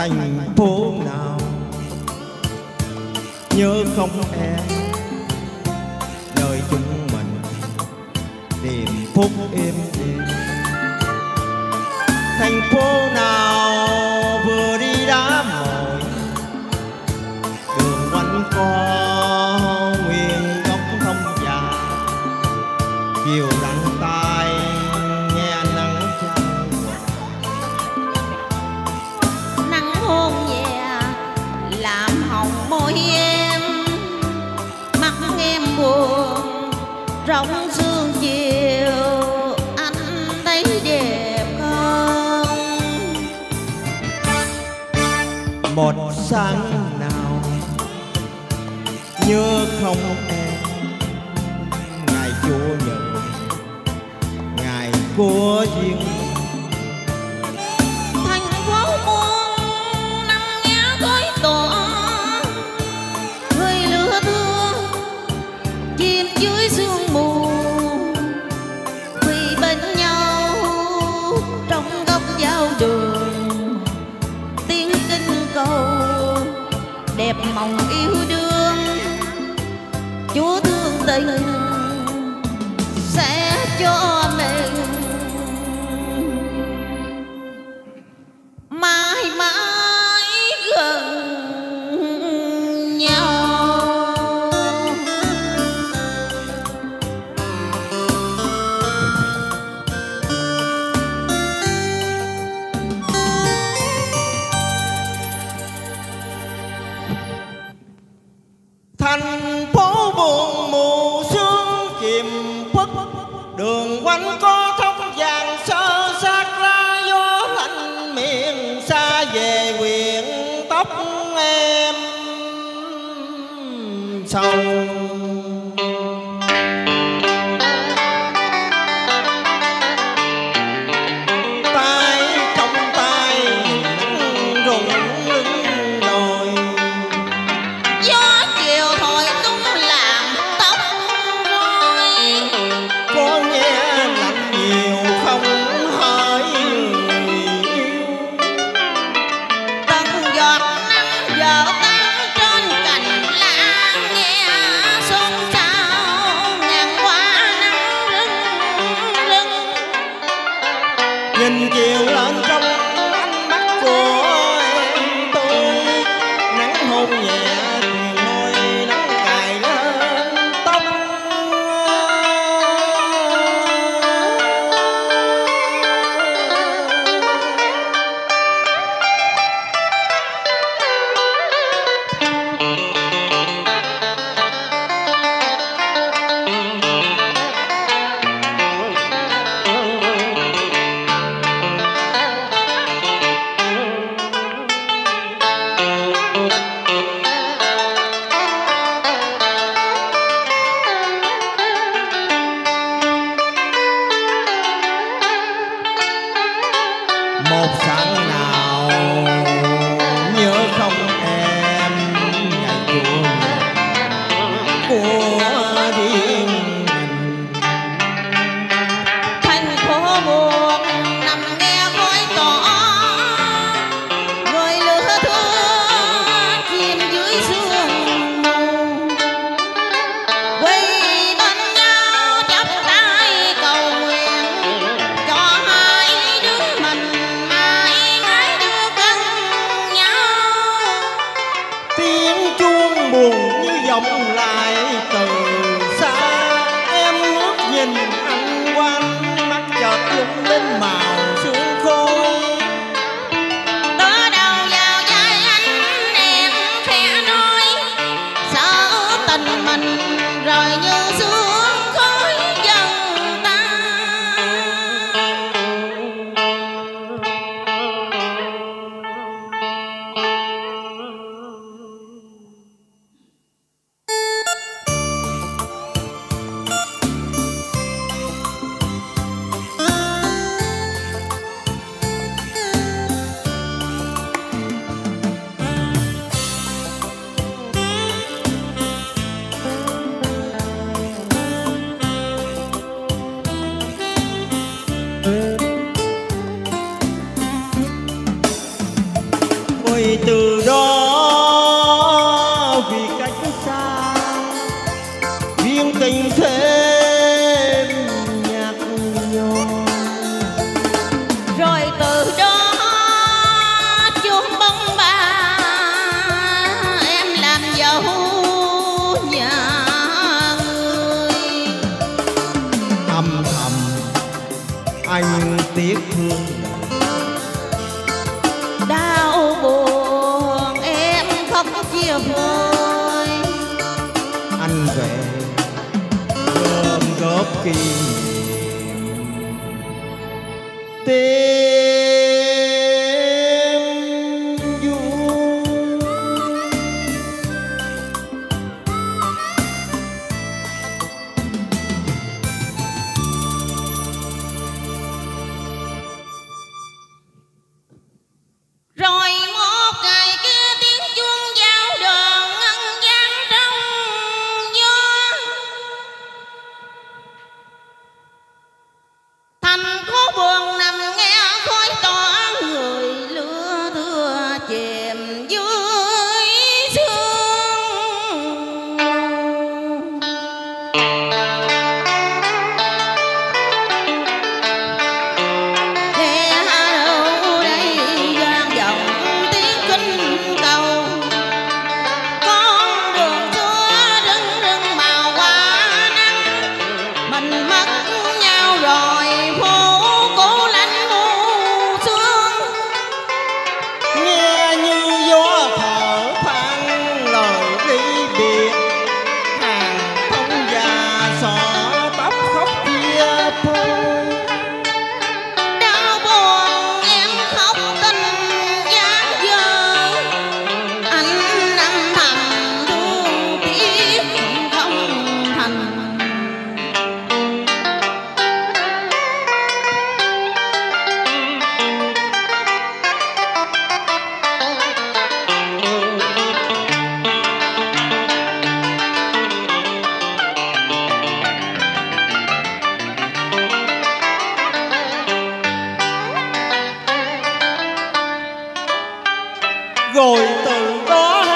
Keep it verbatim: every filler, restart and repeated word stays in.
thành phố nào nhớ không em, nơi chúng mình tìm phúc êm đềm. Thành phố nào vừa đi đá mồi, đường quanh co nguyên góc thông già, chiều lạnh tai nghe nắng trăng nắng hôn nhẹ làm hồng môi em, mắt em buồn rong sương chiều, anh thấy đẹp không? một sáng nào nhớ không em, ngày Chúa nhật ngày của duyên. Thành phố buồn nằm nghe khói tỏa, người lửa thương chìm dưới sương mù, quỳ bên nhau trong góc giao đường, tiếng kinh cầu đẹp mộng yêu đương. Chúa thương tình sẽ cho mình mãi mãi gần nhau. Thành phố buồn mù sương chìm khuất, đường quanh có thông vàng sơ sát lá gió lạnh miền xa về huyện tóc em sâu. Nhìn chiều lên trong ánh mắt của em tôi, nắng hôn nhẹ thuyền môi nắng cài lên tóc. Một sáng nào nhớ không em, ngày Chúa nhật của riêng mình. Thành phố buồn nằm nghe khói tỏa, người lửa thương chìm dưới sương mù, quỳ bên nhau chắp tay cầu nguyện cho hai đứa mình mãi mãi được gần nhau. Tiếng chuông buồn như vọng lại từ xa, em ngước nhìn anh quanh mắt chợt lung linh màu sương khôi. Tớ đầu vào vai anh em khẽ nói, sợ tình mình rồi như sương khói dần tan. Rồi từ đó vì cách xa duyên tình thêm nhạt nhòa. Rồi từ đó chuông bông ba em làm dâu nhà người. Âm thầm anh tiếc thương, đau buồn em khóc chia vơi. anh về gom góp kỷ niệm tìm vui. Rồi một ngày kia tiếng chuông giao đờn ngân vang trong gió. Thành phố buồn nằm nghe khói tỏa, người lửa thưa chìm dưới sương. Nghe đâu đây vang vọng tiếng kinh cầu, con đường xưa rưng rưng màu hoa nắng. Mình mất nhau rồi phố cổ lạnh u sương. Nghe như gió thở than lời ly biệt, hàng thông già xỏ tóc khóc chia phôi. Đau buồn em khóc tình giá dơ, anh âm thầm thương tiếc không thành. Rồi từ đó